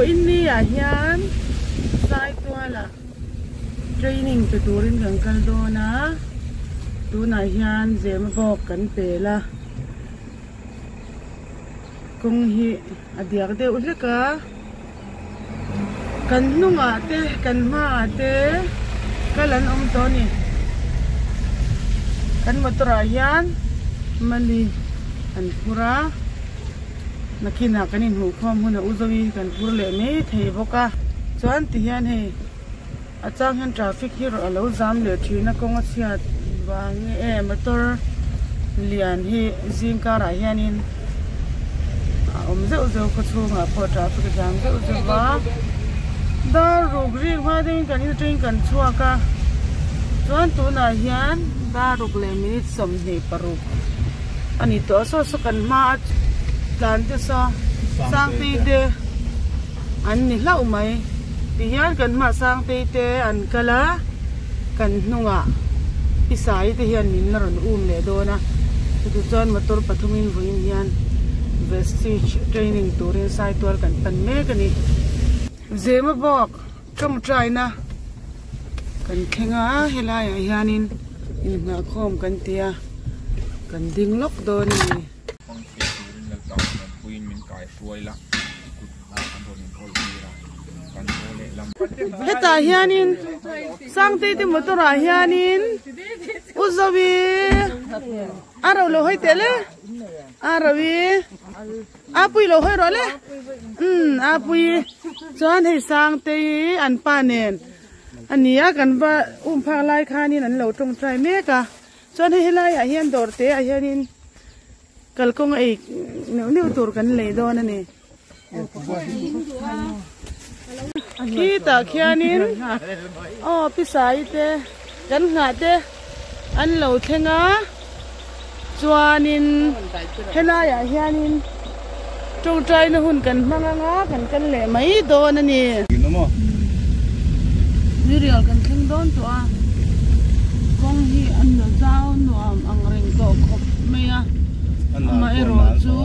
ini ya hian sai tua la training pe turin kan kal do na tu na hian zem bok kan pe la kung hi adiak de uleka kan nunga te kan ma te kalan to ni kan motora hian mali an pura nakina kanin hu khom huna uzawi kan pur le me thei boka chuan ti hian he achang han traffic hi ro alo jam le thina konga chiat wang e motor lian hi jingka ra hianin zeu zeu ko chunga po traffic jam zeu zeu wa da rugri ma ding kan ni train kan chuaka chuan tu na hian da ruk le minute som ni paru ani to so kan ma tlan te so sang ti de an ni hlau mai ti hian kan ma sang ti te an kala kan hnunga pisai te hian min na ron le do na tu chuan motor pathumin ruin hian vestige training turin sai tur kan pan me kani zema bok kam try na kan khenga helai hianin in na khom kan tia kan ding lok do ni heta hianin sangte ti motora hianin uzawi aro lo hoi tele arawi apui lo hoi role apui chuan hei sangte an panen ania kan ba phang lai khanin an lo tong trai meka chuan hei lai a hian dorte a hianin kalkong ei new tur kan le do na ni kita khianin pisai te kan nga te an lo thenga chuanin helaya hianin tong trai na hun kan manga kan le mai do na ni real kan thing don to a kong hi an na zau nuam ang ring ko khop meya ma ero chu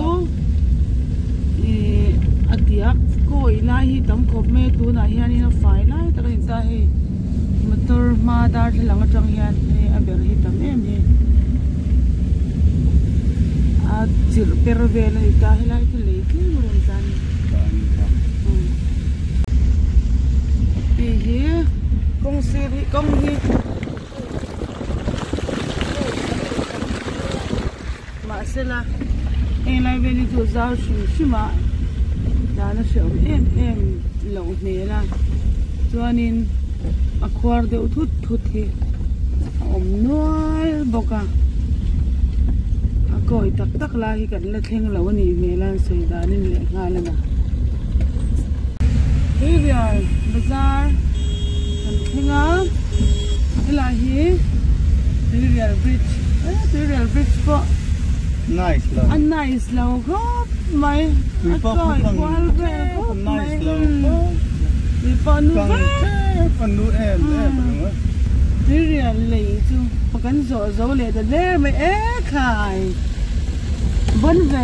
atiak ko ilai hi tam khop me tu na hian ina fai lai ta rin ta hi motor ma dar thlang atang hian he aber hi tam em hi a chir per vel hi ta hi lai thle ki ron tan hi kong sir hi kong hi ma sela en lai veli tu zau shima dana shom em lo nela chuanin akhwar de uthut hi noi boka akoi tak la hi kan la thleng lo ni melan sei danin le ngalana hivial bazar kan thinga ila hi hivial bridge ko nice lo nice lo ko mai akoi kwal ve ko nice lo ko mi panu em hivial le chu pakan zo le da le mai khai bon ve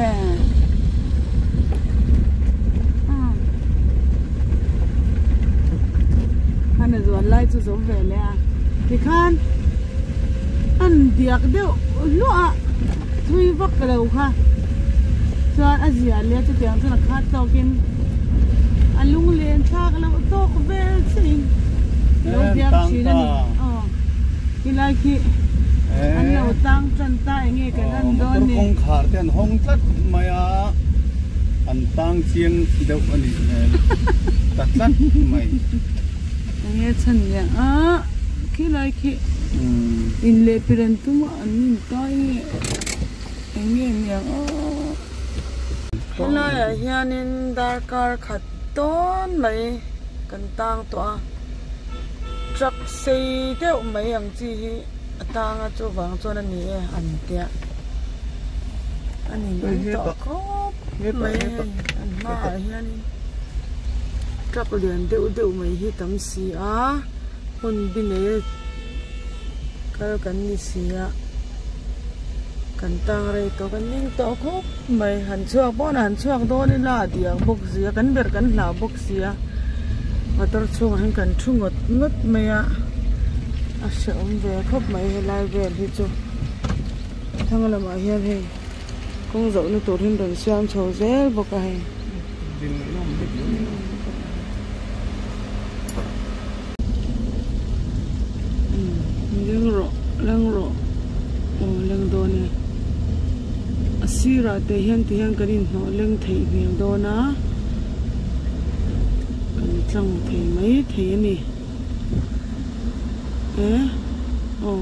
anh rồi lại cho giống về nè thì khan anh điạc đều lúa thui vắt cái đầu ha cho anh gì anh lấy cho tiền cho nó khát tao kinh anh lung lên thác là to về xin lâu điạc chỉ là cái lại khi anh lâu tăng chân tay nghe cái anh đó nè không khát tiền không tất mày anh tăng chiên đâu anh tắt tắt mày nghe chân nhỉ khi lại khi in lệ piran tu mà anh coi nghe nhỉ cái này à hiện in dar car khát tôn mấy cần tang toa truck xây theo mấy ang chi tang ở chỗ vàng chỗ này anh tiệt anh nhìn to có mấy anh mà hiện truck liền đều mấy hi tấm xì hun bin này cái cần ni xì กันตังอะไรตัวกันยิ่งตัวคบไม่หันช่วงป้อนหันช่วงโดนนี่ละเดียงบกเสียกันเบียดกันหลาบกเสียมาตัวช่วงให้กันชุ่งงดไม่อะอาเสมเวคบไม่ให้ลายเวที่จูทั้งละมาเฮียเฮคงจะนึกตัวที่เดินเสียงโชว์เซลบกไอเรื่องรอโอ้เรื่องโดนเนี่ยสีระเทียนกันอินหัวเรื่องเทียนเพียงโดนนะกันจังเทียนไม่เทียนนี่โอ้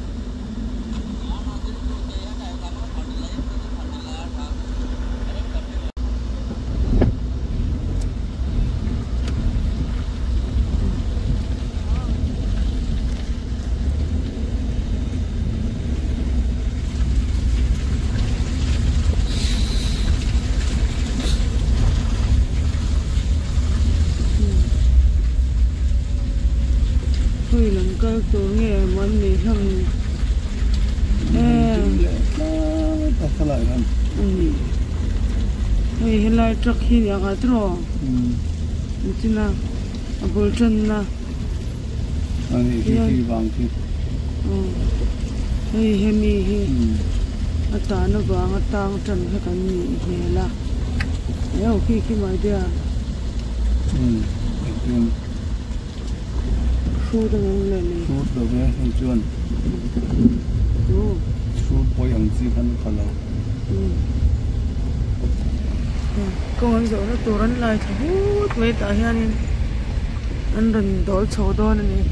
ก็ตัวเงี้ยมันมีทั้งแต่เท่าไหร่กันเห็นลายทรัคที่อยากอัดรอจริงนะบุลจันนะอันนี้ที่บางที่เห็นมีอัตตาหน้าบางอัตตาจันให้กันมีเหี้ยละแล้วขี้มาเดียชูดงเลยชูดตัวนี้ให้จวนชูดพออย่างจีกันเขาเราก็มันจะว่าตัวนั้นลายทั้งหมดไม่ตายนี่อันนั้นโดนโชว์โดนนี่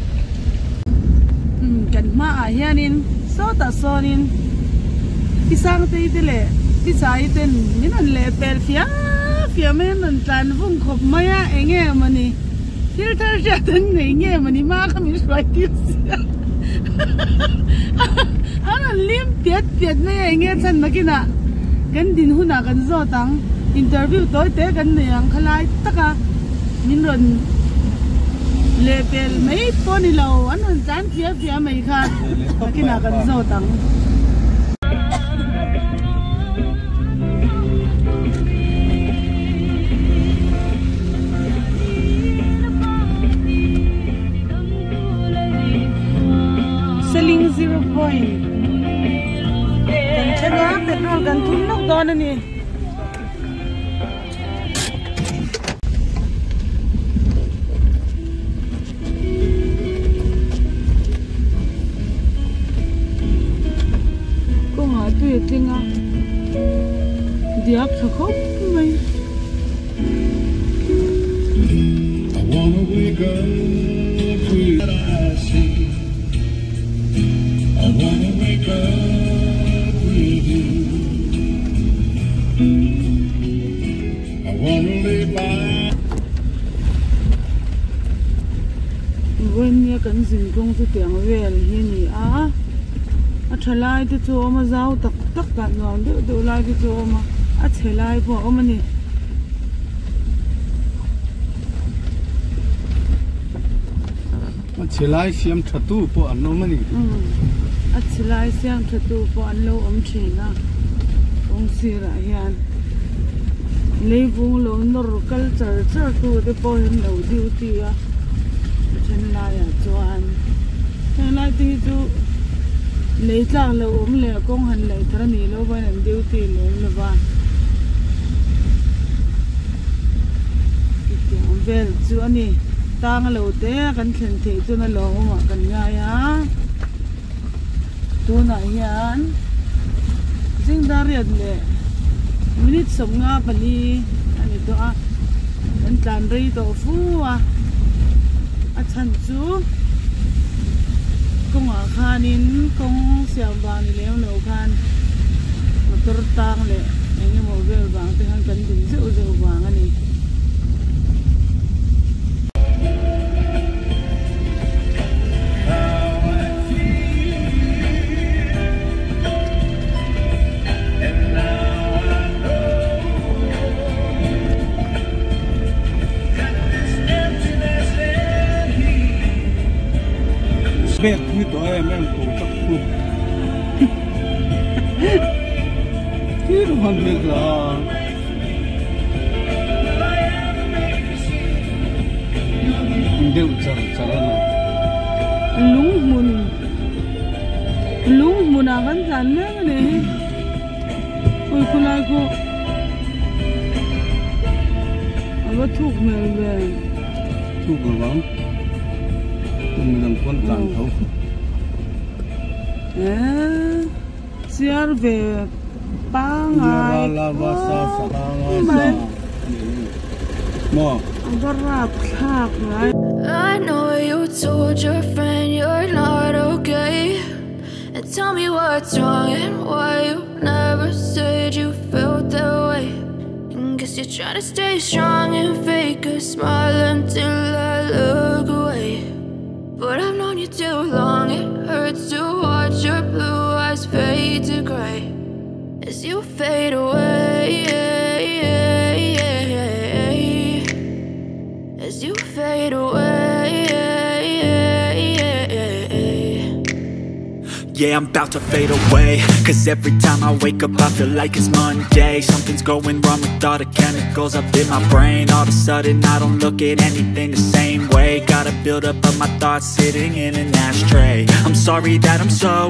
กันมาอาเฮียนินโซตาโซนินที่สร้างตีติเล่ที่สายเต้นนี่นั่นเล่เปิดเฟียไม่นั่นจานฟุ้งขบไม่อะเองเงี้ยมันนี่ที่เธอจะเต้นเงี้ยมันนี่มากขมิ้นสวยที่สุดอันนั้นลิ้มเปียดไม่เองเงี้ยฉันนักกินอะกันดินหุ่นกันโซตังอินเตอร์วิวตัวเตะกันเนี่ยขลายตะกะมินรอนเลเปลไม่ปนนี่เราอันนั้นจานเฟียไม่ขาดนักกินกันโซตังSelling 0 point กันใช่ไหมเป็นรองกันทุนนกตอนนี้ก็หาตัวจริงอ่ะเดี๋ยวจะคบไหมวันนี้กันสิงคงจะเตียงเวลเฮียนี่ทลายที่โจมาเจ้าตักกันนอนดูลายที่โจมาเฉลายพวกมันนี่เฉลายเสียมทัดตู้พวกอันนู้นมันนี่เฉลายเสียมทัดตู้พวกอันโลเชนะองศิระเฮียนเลยบุ้งโลนรกัลเจอตัวที่พอเห็นเราดิวตี้ฉันลายจวนฉันลายที่จูเลยจ้างเราเลยกงหันเลยทรณีเราไปนั่งดิวตี้เลยละบ้านเวลจวนนี่ตั้งเราเตะกันเข็นเทจนเราหมากันง่ายตัวไหนยันสิ่งดารีเลยมินิสมงาปลีอันนี้ตัวเป็นจานรีตัวฟูฉันจูกงอาคานินกงเสียบางนี่แล้วเราคันมาตรตังเลยอย่างนี้โมเบลบางที่หันกันถึงเจ้าบางอันนี้เบ็ดที่ตัวแม่งกูตักปุ๊บที่รู้มันเป็นหรอเดี๋ยวจะนะลุงมุนอากันจันเนี่ยนี่โอ้ยคุณนายกูเอาว่าถูกเหมือนกันถูกหรือเปล่าคุณไม่ต้องคนจันเขาเสียร์เวปังไงลาวาซาสลาวาซาหม้อก็รับข้าวไง I know you told your friend you're not okay, and tell me what's wrong and why you never said you felt that way. And guess you're trying to stay strong and fake a smile until I look away. But I've known you too long, it hurts to watch your blue eyes fade to gray as you fade away, as you fade away. Yeah, I'm about to fade away, cause every time I wake up I feel like it's Monday. Something's going wrong with all the chemicals up in my brain. All of a sudden I don't look at anything the same way. Gotta build up of my thoughts sitting in an ashtray. I'm sorry that I'm so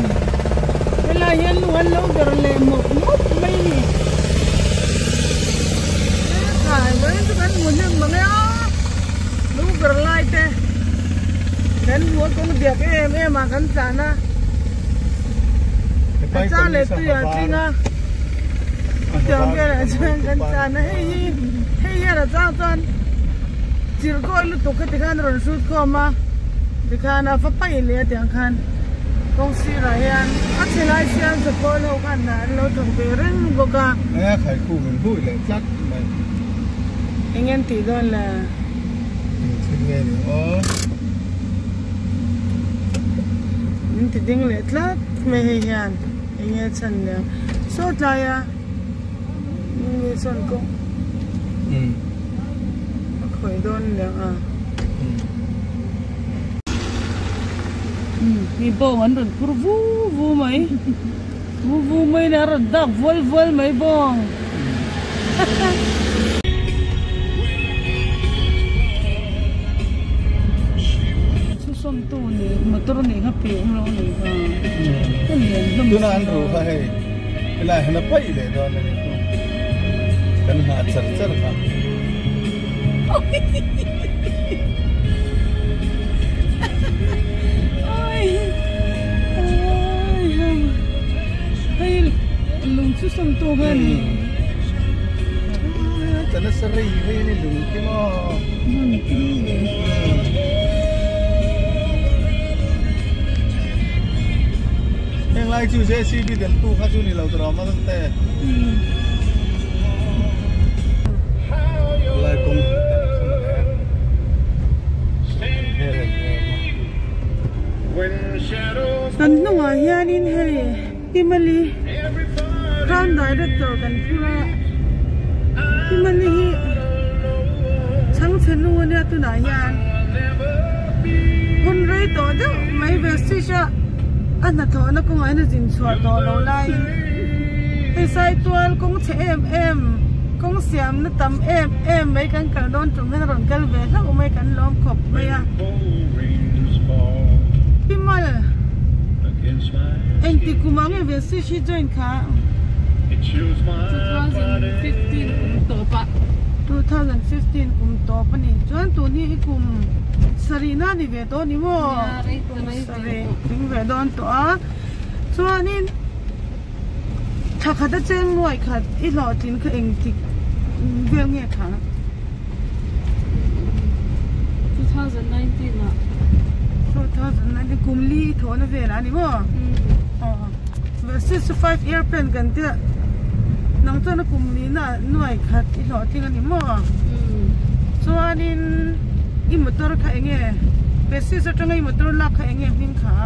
cha lệ tôi à Trina, chẳng cái là chuyện cha này hay là cha cha, chỉ có lúc tôi cái khăn rồi suốt không mà, cái khăn là phát bay lệ tiếng khăn, công ty là hiện, các chị lại xem cho cô lâu khăn là lâu thường về rừng vô cả. Nghe khai khu mình vui lại chắc mày. Anh em tí đó là. Nghe nữa. Mình thì tiếng lệ lắm, mày hay hiện. Nghe chân nè, sốt lại à, nghe chân cũng, khỏi đôn nè à, đi bộ anh rồi cứ vu mấy nè rồi đập vol mấy bông, chú xôm tu nè, mà tôi này hấp biển lâu nè à. Tôi nói anh rồi phải là nó phải để đó này cần hạt sật sật cả hay lùng chút sông to hơn cho nó sợi hay lùng cái nó yang lain juga sih di dalam tuh kacu nih laut ramah tante. Assalamualaikum. Kan nung ayan in hey, Timali, Crown Director kan pula, Timali, Chang Chen Wu ni tu na ayan, Hun Ray to do, may vestisha. Anh là thọ nó cũng ấy là dính chuột to lâu nay, hay sai tuan cũng chế em cũng xem nó tầm em mấy căn cả đón chúng nó còn căn về nó cũng mấy căn lom khop mấy à, khi mà anh thì cũng mang về suy suy join cả, 2015 cũng to pa, 2015 cũng to pa nè, chuan tụi ní cũng Sarina ni về đó ni mo, Sari tính về đó to, cho nên thà khát chân ngoài khát ít lọ tin cái anh thì về nghe khá. 2019 à? 2019 cùng li thôi nó về là ni mo, về 65 airplane gần thế, nang cho nó cùng li na ngoài khát ít lọ tin ni mo, cho nên motor ka enge besi sa tanga motor la ka enge hing kha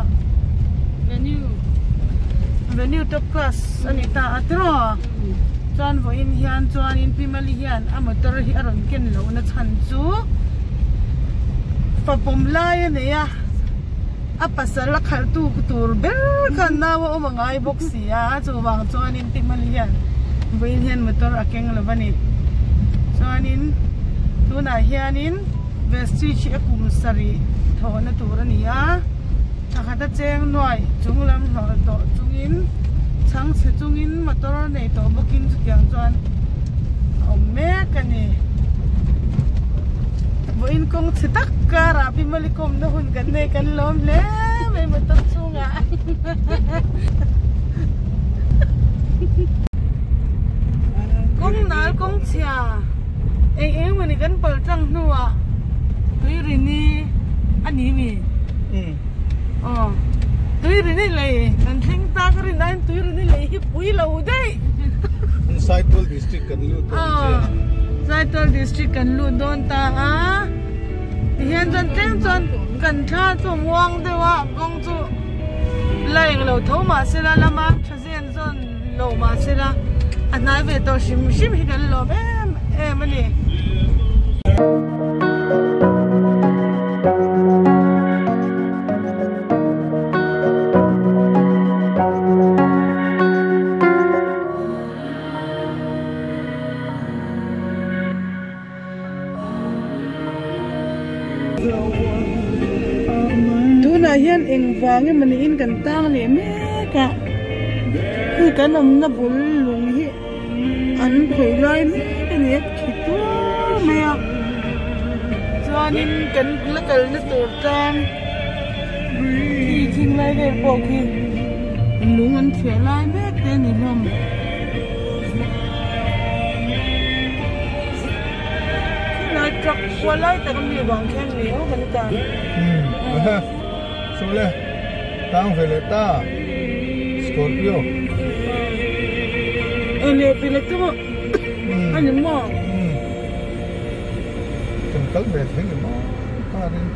venue top class anita atro chan voin hian chuan in pimali hian a motor hi aron ken lo na chan chu fa pom lai ne ya pasal la khal tu tur ber kan na wa mangai boxia chu wang chuan in timalian vein hian motor akeng lovani chuanin tuna hianin vestige akum sari thona turania akhata cheng noi chunglam hnol to chungin chang se chungin motor nei to bokin chu kyang chuan me kani voin kong chitak kara pimalikom na hun kan nei kan lom le mai motor chunga kong nal kong chia eng mani kan pal tang nuwa tui rini ani mi tui rini lei kan thing ta ka rin dan tui rini lei hi pui lo dai Saitol district kan lu Saitol district kan lu don ta a hian jan teng chon kan tha chom wang de wa kong chu lai lo tho ma sela lama thazen zon lo ma sela anai ve to shim hi kan lo em ani tuna hian eng wange mani in kan tang le me ka hi kanom na bul lung hi an khoi lai me ni khitu me ya chuanin kan lakal na tur tang hi thing lai ge po khi lung an thia lai me te ni lom lai truck qua lai ta kan mi wang khen ni ho kan ta Sule, tang veleta, Scorpio. Ele pilek tu mo, ano mo? Tengkal beteng mo, karin.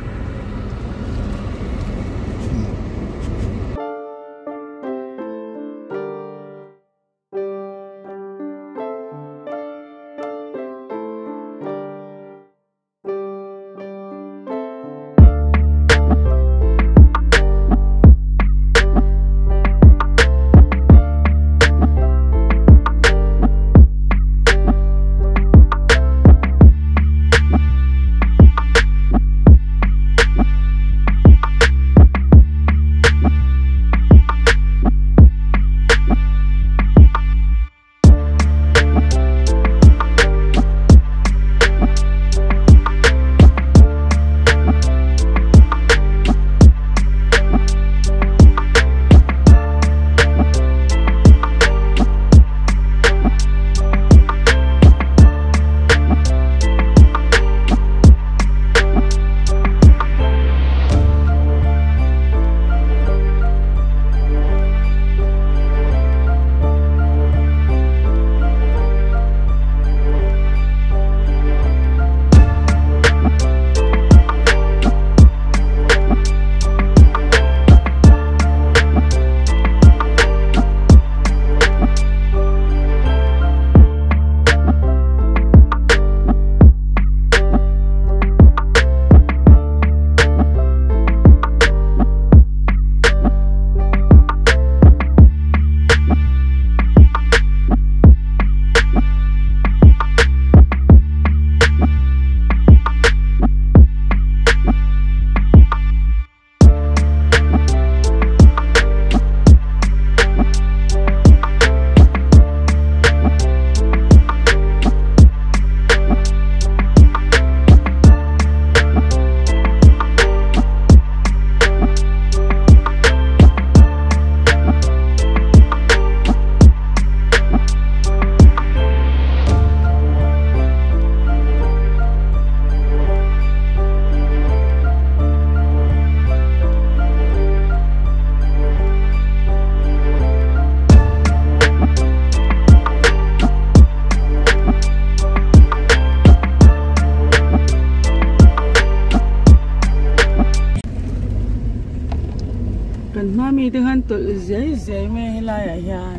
mi dengan tul zai me lai a hian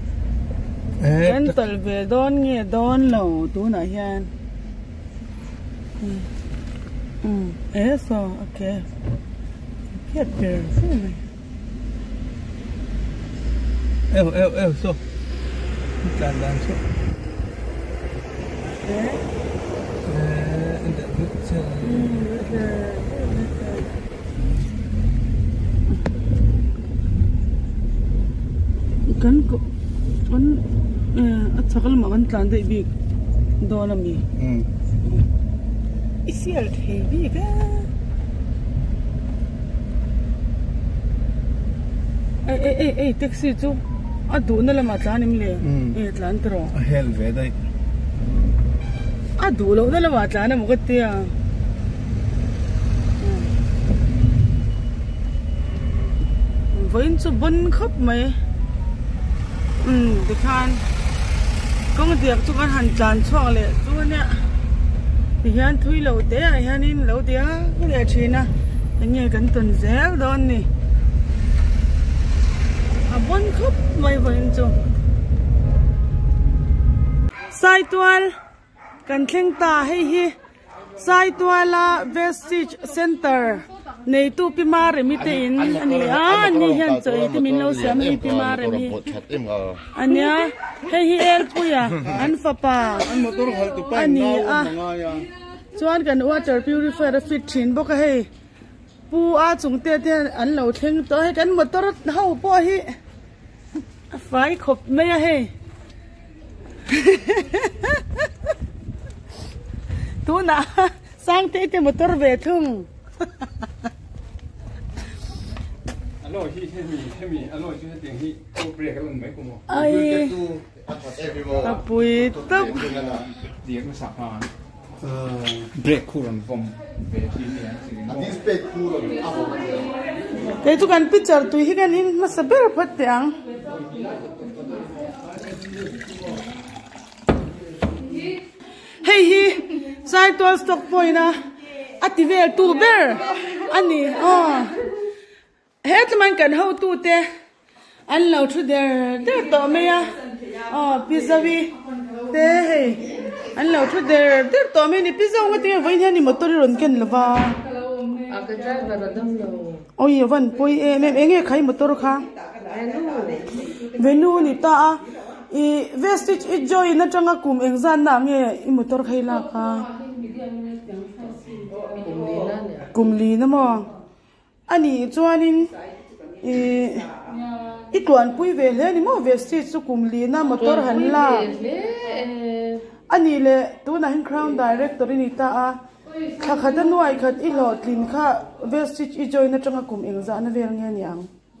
kan tul ve don nge don lo tu na hian so okay Hết rồi. So. Dan so. Enggak baca. Kan sakal makan tanda ibi dona mi. Isi alt heavy ka. Taxi tu. Adu na lama tlanim le. Tlan tro. Hell vedai. Adu lo na lama tlanam gatti ya. Vain chu bon khap mai. Để khan công việc chúng con hành tràn cho lệ chúng nè thì hiện thui lâu té hiện in lâu té cái này chuyện à anh nghe cần tuần dễ đó nè bốn khúc mấy phần chung sai toal cần khen ta hay hi sai toal là Vestige Center này tu pima rồi mi tên anh ni hiện chơi thì mình lâu xem mi pima rồi mi anh nhá hay hi el puya anh papa anh ni chuan kan water purifier fit thin bok hay pu a chung te anh lâu theng to hay kan motor hau po hi phải khop me hay tu na sang te motor về thung Alo hi hemi alo chu tiếng hi to break kan mai kumo ai apui tap tiếng nó sạc ha break kuran vom về thì this break kuran cái tu kan picture tu hi kan in ma saber phat tiang hey hi sai to stock point na ativel tu ber ani hết man kan ho tu te an lo thu der to me ya pizza vi te hey an lo thu der to me ni pizza ngo te vai ni motor ron ken lova a ka driver radam lo oi van poi enge khai motor kha venu ni ta I Vestige I joy na tanga kum exam na nge I motor khai la kha kumli na mo ani chuanin I tuan pui ve le ni mo Vestige chu kumli na motor han la ani le tu na hin crown director ni ta a kha khada nuai khat I lo tlin kha Vestige I joy na tanga kum exam na vel nge niang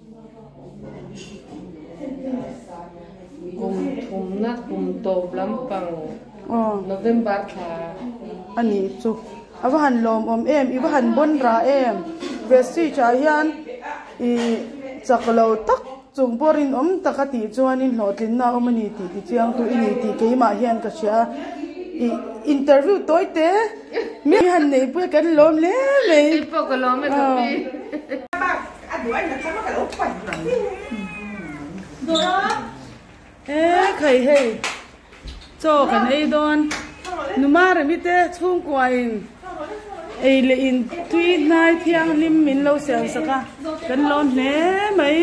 kum na kum to lampang November tha ani chu awahan lom em I wahan bon ra em Vestige cha hian I chaklo tak chung borin takati chuanin hlotlin na omani ti chiang tu ini ti keima hian ka sia I interview toite mi han nei pu kan lom le me ipo ko lom me kapi khai hey cho kan ei don numar mi te chung kwain ei le in tui nai thiang lim min lo sel saka kan lom hle mai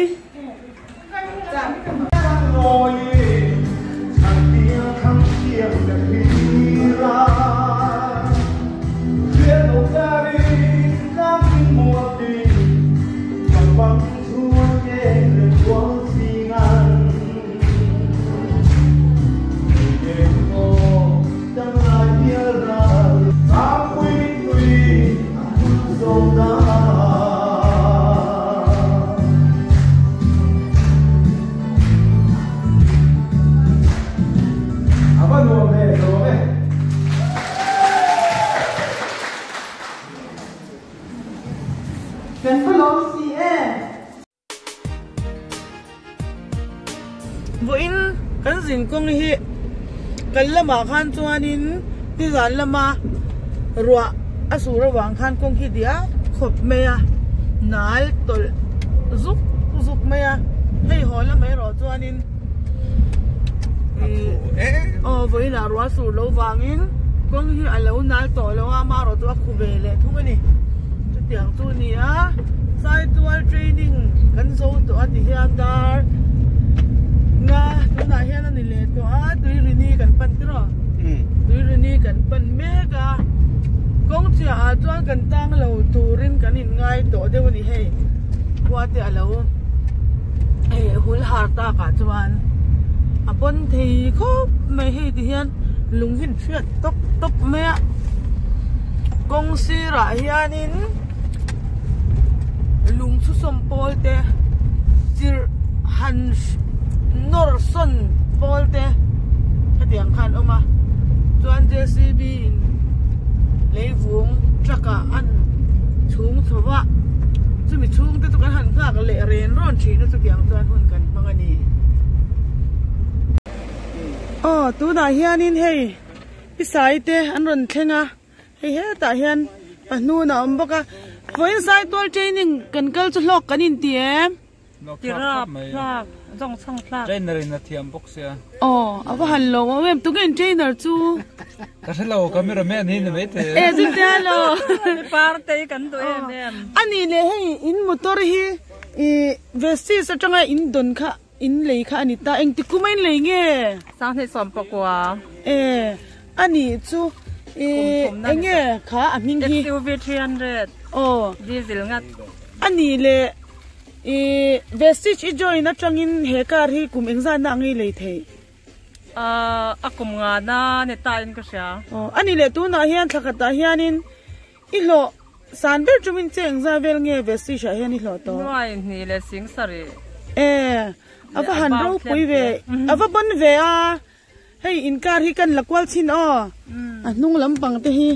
Voin kan zin kong hi kan lama khan chuanin ti zan lama ruwa asura wang khan kong hi dia khop meya nal tol zuk meya hei hola mai ro chuanin voin a ruwa sur lo wangin kong hi alo nal to lo ma ro tu khu ve le thu ni tiếng tu nia sai tual training kan zo to ati hian dar nga tu na hian ani le to a tui rini kan pan tro tui rini kan pan mega kong chia a chuan kan tang lo turin kan in ngai to deu ni hei kwate alo hul har ta ka chuan a bon thei khop mai hei ti hian lunghin thiat top me kong si ra hianin lung su som pol te chir han nor son pol te hatiang khan oma chuan JCB leivung traka an chung thowa chumi chung te to kan han khak le ren ron thi na chutiang chuan hun kan mangani tu na hianin hei pisai te an ron thlenga hei he ta hian panu na omboka voin sai tol training kan kal chu hlok kan in tiem tira plak jong sang plak trainer in a thiam box ya ava han lo wem tu gen trainer chu ka thelo camera man hin me te jin te lo parte kan to em ani le hei in motor hi vesti sa tanga in don kha in lei kha ani ta eng ti kumain lei nge sang he som pakwa ani chu enge kha aming hi SUV 300 diesel ngat ani le vestige join na changin he kar hi kum engza na ngai lei thei akum nga na ne ta in ka sha ani le tu na hian thakata hianin I lo sanber chumin cheng za vel nge vestige hian I lo to noi ni le sing sari ava han ro pui ve ava ban ve a hei in kar hi kan lakwal chin nung lampang te hi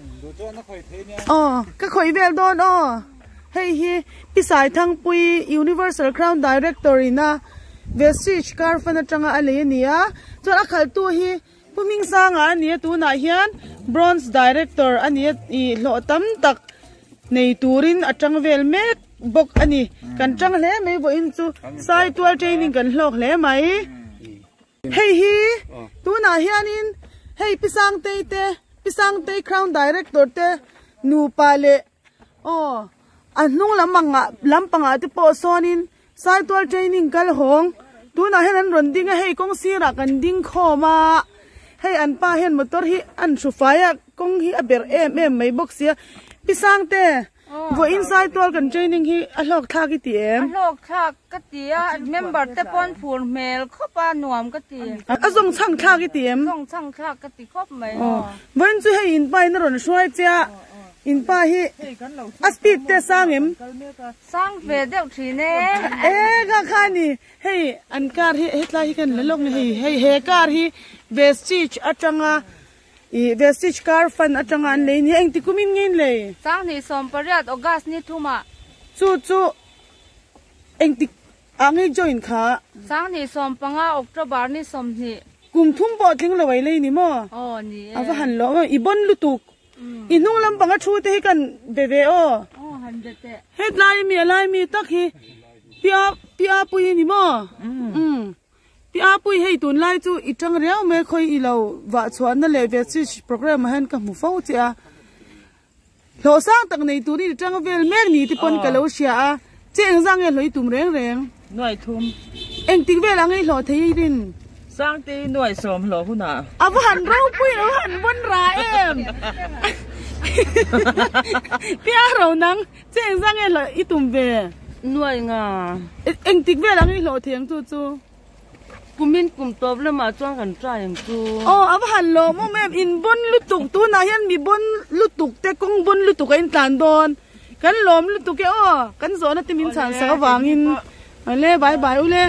ka khoi vel don hei hi pisai thang pui Universal Crown Director ina vestige car fan atanga ale nia chon akhal tu hi puming sanga ania tu na hian bronze director ania I lo tam tak nei turin atang vel mek bok ani kan tang hle me bo in chu sai tual training kan hlok hle mai hei hi tu na hianin hei pisang te Crown Director te nu pale anung lampanga te po sonin sai tual training kal hong tu na hian ron ding hei kong sira kan ding khoma hei an pa hian motor hi an sufaya kong hi aber em mai box ya pisang te vo inside tual kan training hi alok tha ki ti em alok tha ka ti member te pon phur mel khopa nuam ka ti azong chang tha ki ti em zong chang tha ka ti khop mai ven chu hei in pai na ron shwai cha in pa hi speed te sangem sang ve deu thi ne ga khani hei an kar hi hetla hi kan lelok ni hei he kar hi vestige atanga vestige car fan atanga an lein eng ti kumin ngin le sang ni som pariat august ni thuma chu eng ti angi join kha sang ni som panga october ni som ni kum thum bo thing lawai le ni mo ni ava han lo ibon lutuk inung lam panga thu te kan bebe han de te headline mi tak hi pia pui ni mo pia pui hei tun lai chu itang reu me khoi I lo wa chuan na le vestige program han ka mu fo cha lo sang tak nei tu ni tang vel mek ni ti pon ka lo sia cheng jang e loi tum reng noi thum eng tik vel angai lo thei rin sang ti noi som lo huna ava han rau pui lo han bon ra em pia ro nang cheng jang e lo I tum ve noi nga eng tik vel angai lo thiang chu kumin kum problem a chuan kan try ang chu ava han lo mo mem in bon lutuk tu na hian mi bon lutuk te kong bon lutuk in tlan don kan lom lutuk ke kan zo na timin chan sa wangin ale bye ule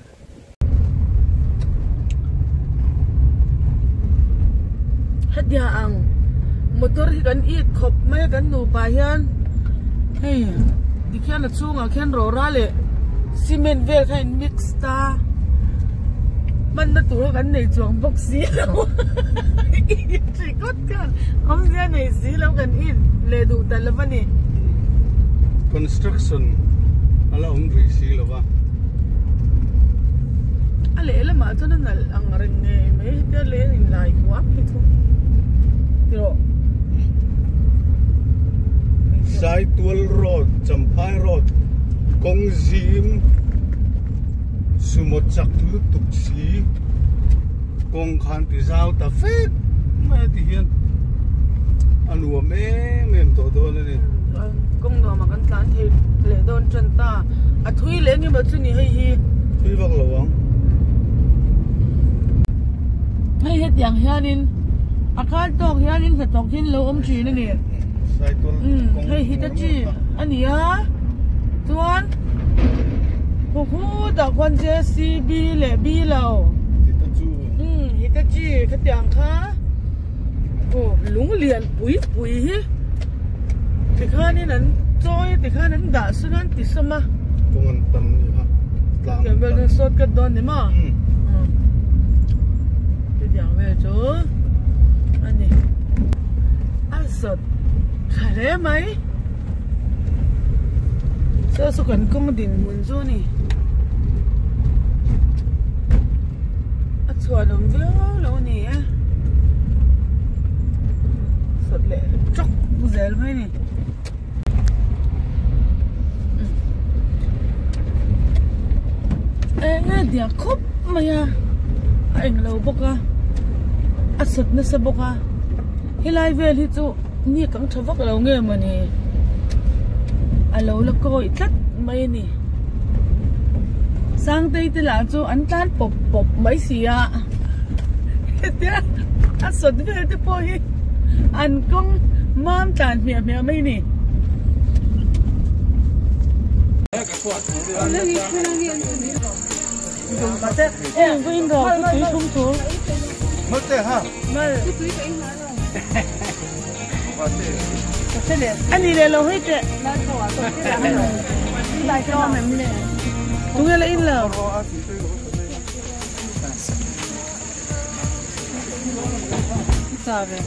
hadia ang motor hi kan it khop mai kan nu pa hian hei dikhian la chunga khen ro ra le cement vel khain mix ta man na tur kan nei chuang box si lo tri kot kan om sia nei si lo kan in le du ta la mani construction ala ri si lo ba ale la ma chon na ang ring ne me te le in lai wa pi thu tiro Sai Tual Road, Champai Road, Kong Zim, Sumotsak Lutuk Si, Kong Khan Tizao Ta Fet, Mai Tihian, Anua Mem Todo Nani. Kong Dao mà căn tán thì lệ đôn chân ta, à thui lệ như mà chú nhỉ hay hi. Thui vak lawang. Hay hết yang hianin, à khát tóc hianin phải tóc trên lâu ôm chỉ nè. Sai Tual. Hay hít ta chi, anh nhỉ á, tuan. Hú đạo quan JCB lệ bi lâu. Hít ta chi, cái tiếng khá. Lúng liền bụi hi. Thì khá nên nắn trôi, thì khá nắn đã sự nắn tí sâm à. Kung an tam ni ha. Cái bên nó sốt cái đòn này mà. Cái tiếng về chỗ. Anh nhỉ. Ăn sốt. Khá lẽ mấy. Sao số cần công đình muốn dô nè. À chua đồng véo lâu nè. Sốt lệ chốc dễ mấy nè. Nghe dia khóc mày à anh lâu bốc à sốt nó sao bốc à hi lai về thì chú ni cẳng thâu vắc lâu nghe mà nè lâu là coi tắt mày nè sang đây thì là chú ăn tan bột mấy xì à thế sốt về thì bôi ăn công mam tan mía mày nè em có in đồ cái túi không chú Mất thế ha? mất anh đi lên lâu hết đấy chúng lấy in lâu sao vậy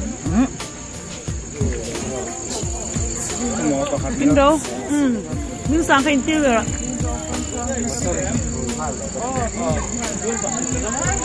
in đâu nhưng sáng phải in tiêu rồi